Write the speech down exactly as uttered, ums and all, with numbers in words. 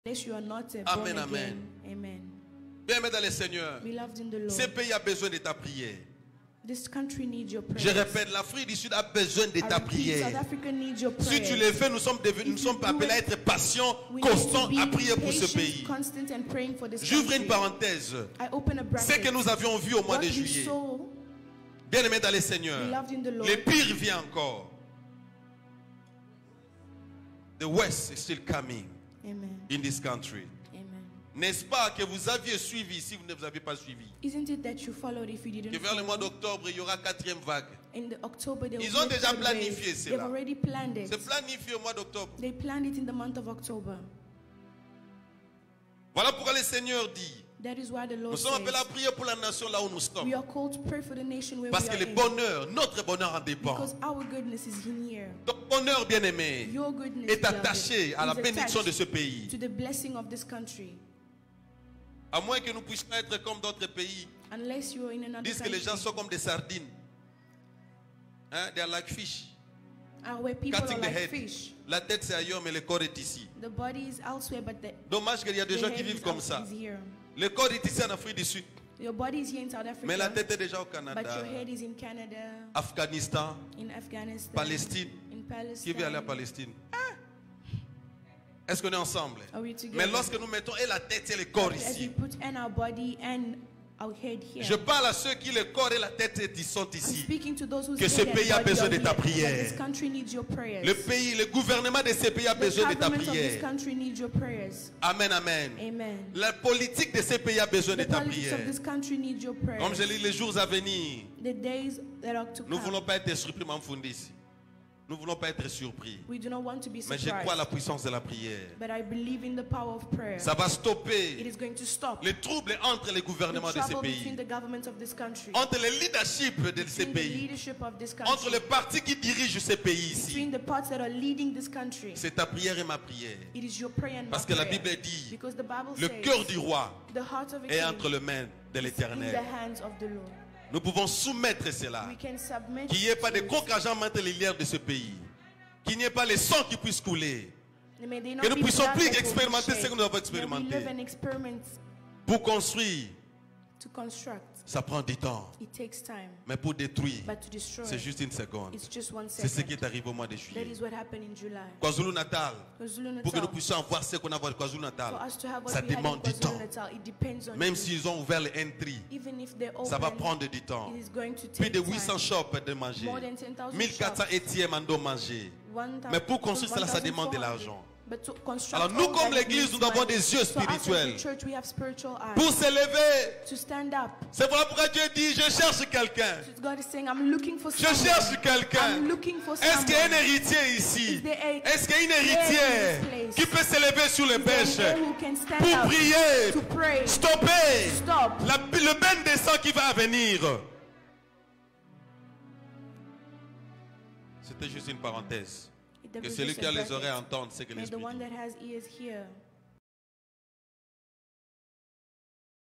Unless you are not uh, Amen, born amen. again. Amen. Bien-aimé dans le Seigneur, Beloved in the Lord, ce pays a besoin de ta prière. this country needs your Je prayers. répète, l'Afrique du Sud a besoin de I ta repeat, South prière. Africa needs your Si prayers. tu le fais, nous sommes, devenus, nous If sommes you do appelés à it, être patients, we need to constants be à prier pour ce patient, pays. constant and praying for this J'ouvre une country. parenthèse. I open a Ce bracket. que nous avions vu au mois What de we juillet, saw, bien-aimé dans le Seigneur, beloved in the Lord, le pire vient encore. The West is still coming amen, in this country. amen. N'est-ce pas que vous aviez suivi si vous ne vous avez pas suivi? Isn't it that you followed if you didn't Que vers le mois follow? d'octobre, il y aura quatrième vague. In the October, they Ils will ont be a déjà third wave. planifié They've cela. already planned it. C'est planifié au mois d'octobre. They planned it in the month of October. Voilà pourquoi le Seigneur dit, That is why the nous Lord sommes appelés à says, prier pour la nation là où nous sommes. we are called to pray for the nation where Parce we que are le in. bonheur, notre bonheur en dépend. Because our goodness is in here. Ton bonheur, bien-aimé, Your goodness est beloved, attaché à la is bénédiction attached de ce pays. to the blessing of this country. À moins que nous puissions être comme d'autres pays. Unless you are in another Disent que les gens country, sont comme des sardines. Hein? They are like fish. uh, where people Cutting are the like head. fish. La tête c'est ailleurs, mais le corps est ici. The body is elsewhere, but the, Dommage qu'il y a des the gens qui head vivent is, comme out- ça. is here. Le corps est ici en Afrique du Sud. Your body is here in South Africa, Mais la tête est déjà au but Canada, your head is in Canada, Afghanistan, in Afghanistan, Palestine. in Qui veut aller à Palestine. Palestine? Est-ce qu'on est ensemble? Are we together? Mais lorsque nous mettons et la tête et le corps As we ici, put in our body and our head here. je parle à ceux qui le corps et la tête sont I'm ici. speaking to those whose Que ce head and pays a body besoin are de ta here, prière. that this country needs your prayers. Le pays, le gouvernement de ce pays a The besoin de ta government of this prière. country needs your prayers. Amen, amen. Amen. La politique de ce pays a besoin de The ta politics prière. of this country needs your prayers. Comme je lis les jours à venir, The days that are to nous ne come. voulons pas être surpris, Mamfoundi, ici. Nous ne voulons pas être surpris. We do not want to be Mais je crois à surprised. la puissance de la prière. But I believe in the power of prayer. Ça va It stopper is going to stop les troubles entre les the gouvernements de ce trouble between pays, the government of this country, entre le leadership de ce between the pays, leadership of this entre country, les partis qui dirigent ce pays ici. between the parts that are leading this country. C'est ta prière et ma prière. It is your prayer and my Parce que la prayer. Bible dit, Because the Bible le says cœur du roi the heart of a est king entre les mains de is in the l'Éternel. hands of the Lord. Nous pouvons soumettre cela. We can submit Qu'il n'y ait pas de to it. concagement entre les leaders de ce pays. Qu'il n'y ait pas les sang qui puissent couler. May they not Que nous be puissions blood plus that will be expérimenter shed. ce que nous avons May we expérimenté. live and experiment Pour construire, to construct. ça prend du temps. It takes time. Mais pour détruire, But to destroy, c'est juste une seconde. it's just one C'est ce qui second. est arrivé au mois de That juillet. is what happened in July. KwaZulu Natal, KwaZulu pour que nous Natal, puissions avoir ce qu'on a à KwaZulu for Natal, us to have what ça we had in demande du temps. KwaZulu Natal, it depends on Même you. s'ils ont ouvert les entries, Even if they're ça va open, prendre du temps. it is going to Plus take de huit cents time. shops de manger. More than ten thousand mille quatre cents shops. A T M endommagés. one thousand- Mais pour construire cela, ça one thousand demande de four hundred. l'argent. But to construct Alors nous, all comme that l'église, needs nous avons money. des yeux So us as a spirituels. church, we have spiritual eyes. Pour s'élever, To stand up. c'est voilà pourquoi Dieu dit, je cherche quelqu'un. God is saying, I'm looking for Je someone. cherche quelqu'un. I'm looking for Est-ce qu'il y a un someone. héritier ici? Is there a- Est-ce qu'il y a une there héritière in this place? qui peut s'élever sur les Is there bêches anyone who can stand pour up prier, to pray? stopper Stop. la- le bain de sang qui va venir? C'était juste une parenthèse. It Que was celui just qui a a les bracket. oreilles entende ce que May the l'Esprit one dit. that has ears hear.